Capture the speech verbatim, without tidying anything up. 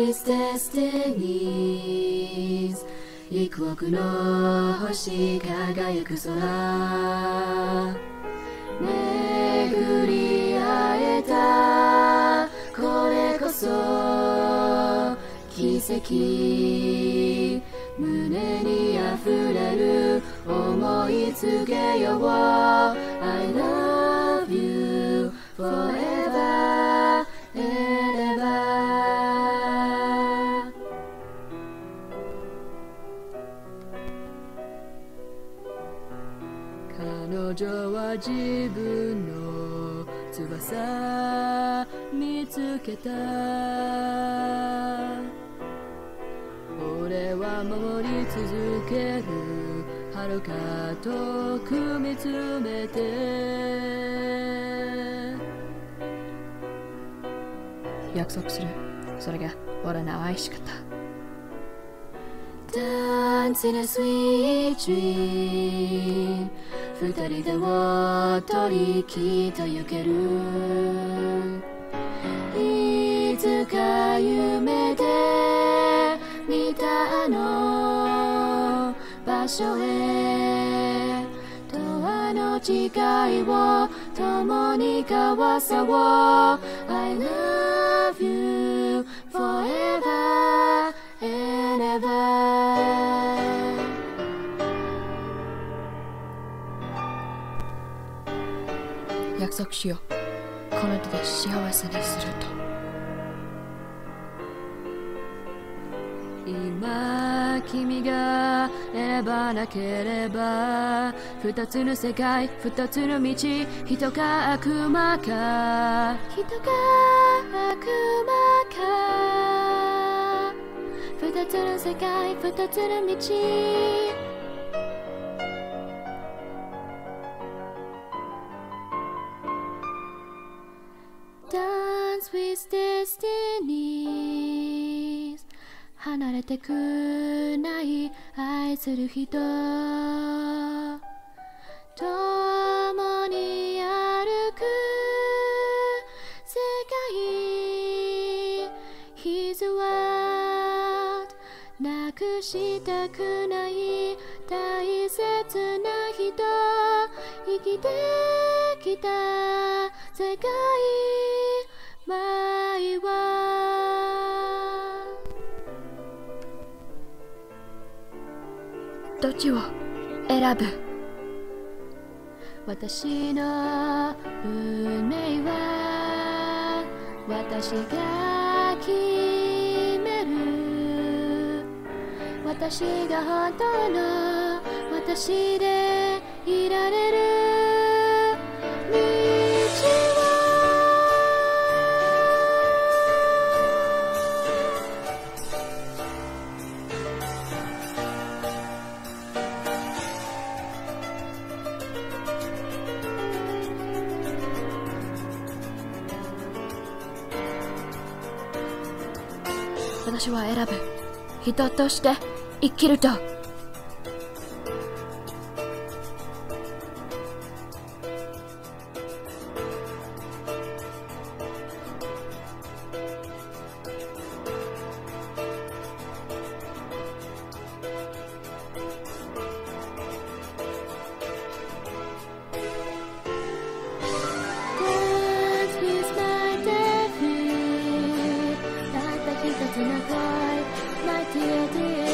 with Destinies 幾億の星輝く空巡り会えたこれこそ奇跡胸にあふれる思いつけよう I love you forever and ever 彼女は自分の翼見つけた俺は守り続ける遥か遠く見つめて約束するそれが俺の愛し方 Dance in a sweet dream 二人でを取りきっと行けるいつか夢で見たあの場所へ永遠の誓いを共に交わそう I love you forever and ever 約束しようこの手で幸せにすると今君が選ばなければ二つの世界二つの道人か悪魔か人か悪魔か二つの世界二つの道Dance with Destinies 離れてくない愛する人共に歩く世界 His word なくしたくない大切な人生きてきた世界前はどっちを選ぶ私の運命は私が決める私が本当の私でいられる道は私は選ぶ人として生きるとつながい My dear dear